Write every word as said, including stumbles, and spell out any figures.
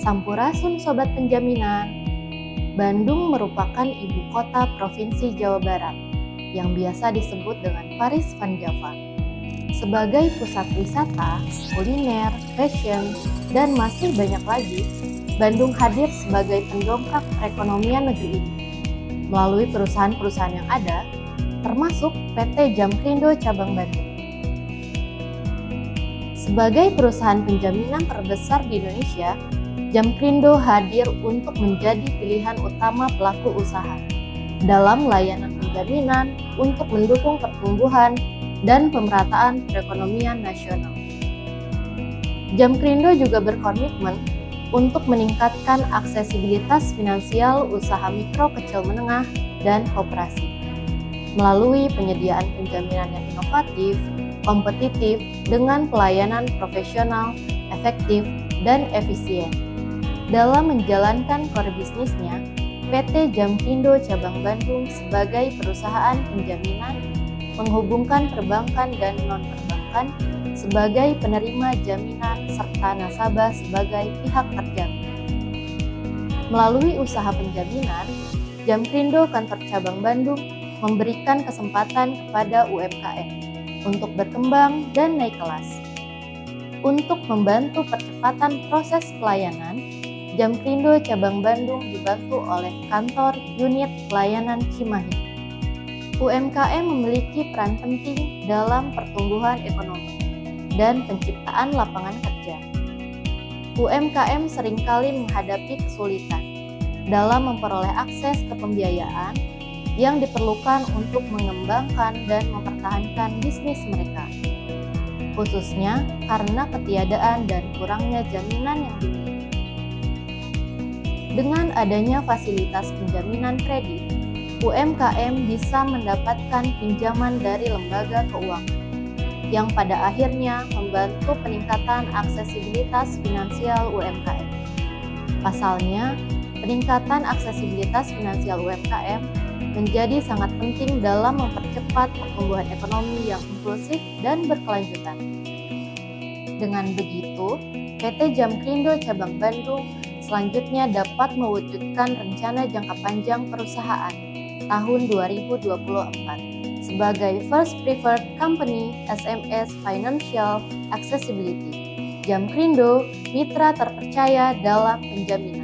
Sampurasun Sobat Penjaminan, Bandung merupakan ibu kota Provinsi Jawa Barat yang biasa disebut dengan Paris Van Java. Sebagai pusat wisata, kuliner, fashion, dan masih banyak lagi, Bandung hadir sebagai pendongkrak perekonomian negeri ini melalui perusahaan-perusahaan yang ada, termasuk P T Jamkrindo Cabang Bandung. Sebagai perusahaan penjaminan terbesar di Indonesia, Jamkrindo hadir untuk menjadi pilihan utama pelaku usaha dalam layanan penjaminan untuk mendukung pertumbuhan dan pemerataan perekonomian nasional. Jamkrindo juga berkomitmen untuk meningkatkan aksesibilitas finansial usaha mikro kecil menengah dan koperasi melalui penyediaan penjaminan yang inovatif, kompetitif, dengan pelayanan profesional, efektif, dan efisien. Dalam menjalankan core bisnisnya, P T Jamkrindo Cabang Bandung sebagai perusahaan penjaminan menghubungkan perbankan dan non-perbankan sebagai penerima jaminan serta nasabah sebagai pihak terjamin. Melalui usaha penjaminan, Jamkrindo Kantor Cabang Bandung memberikan kesempatan kepada U M K M untuk berkembang dan naik kelas. Untuk membantu percepatan proses pelayanan, Jamkrindo Cabang Bandung dibantu oleh kantor unit pelayanan Cimahi. U M K M memiliki peran penting dalam pertumbuhan ekonomi dan penciptaan lapangan kerja. U M K M seringkali menghadapi kesulitan dalam memperoleh akses ke pembiayaan yang diperlukan untuk mengembangkan dan mempertahankan bisnis mereka, khususnya karena ketiadaan dan kurangnya jaminan yang dimiliki. Dengan adanya fasilitas penjaminan kredit, U M K M bisa mendapatkan pinjaman dari lembaga keuangan yang pada akhirnya membantu peningkatan aksesibilitas finansial U M K M. Pasalnya, peningkatan aksesibilitas finansial U M K M menjadi sangat penting dalam mempercepat pertumbuhan ekonomi yang inklusif dan berkelanjutan. Dengan begitu, P T Jamkrindo Cabang Bandung selanjutnya dapat mewujudkan rencana jangka panjang perusahaan tahun dua ribu dua puluh empat sebagai First Preferred Company S M S Financial Accessibility. Jamkrindo, mitra terpercaya dalam penjaminan.